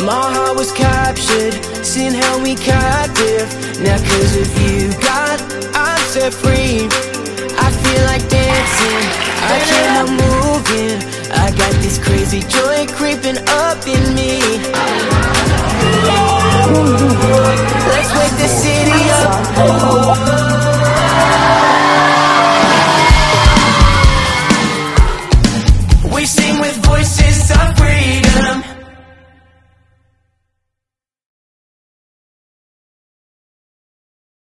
My heart was captured, seeing how we captive. Now cause of you, God, I'm set free. I feel like dancing, I cannot moving. I got this crazy joy creeping up in me.